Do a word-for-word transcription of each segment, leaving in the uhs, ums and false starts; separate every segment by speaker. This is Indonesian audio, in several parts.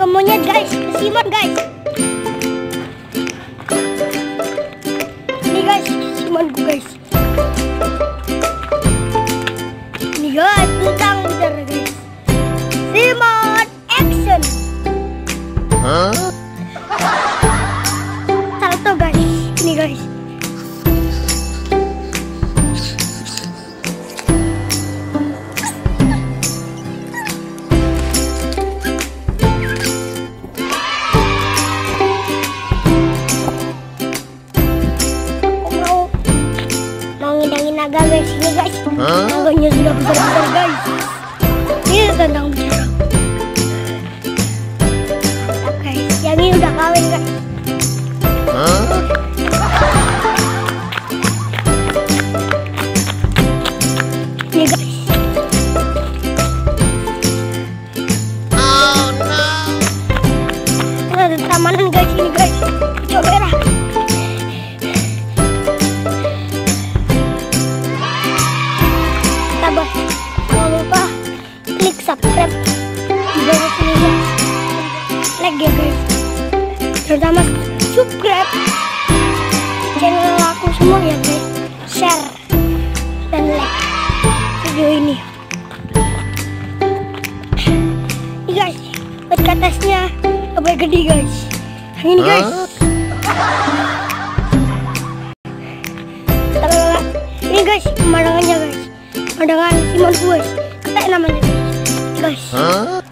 Speaker 1: ke monyet guys, ke Simon guys. Ini guys, Simonku guys. Ini guys, tentang bentar guys. Simon action.
Speaker 2: Huh?
Speaker 1: Salto guys, ini guys. Naga guys, ini guys, huh? Naganya sudah besar-besar guys. Ini tentang bicara. Guys, yang ini udah kawin guys.
Speaker 2: Huh?
Speaker 1: Ini guys.
Speaker 2: Oh no.
Speaker 1: Ini ada tamanan guys, ini guys. Coba lah. Jangan lupa klik subscribe di bawah sini guys, like ya guys, terutama subscribe channel aku semua ya guys, share dan like video ini. Ini guys, podcastnya lebih gede guys, ini guys. Ini guys pemandangannya guys. Pemandangan Simon guys, ketek namanya guys.
Speaker 2: Huh?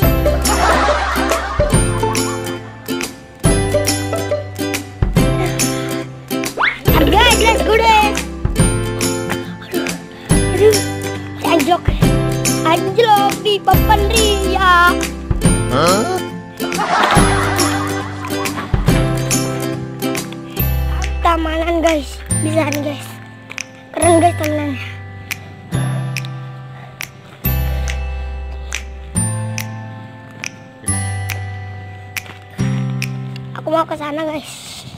Speaker 1: Guys, let's go deh. Aduh, aduh, anjlok, anjlok di papan ria.
Speaker 2: Huh?
Speaker 1: Tamanan guys, bisa nih guys, keren guys tamanannya. Aku mau ke sana guys.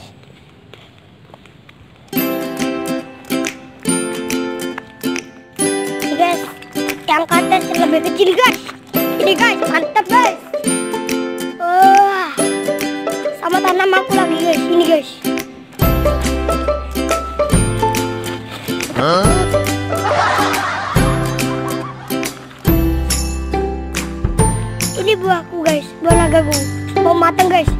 Speaker 1: Ini guys, yang kates lebih kecil guys. Ini guys, mantap guys. Wah, sama tanam aku lagi guys. Ini guys.
Speaker 2: Huh?
Speaker 1: Ini buahku guys, buah nagaku. Mau matang guys.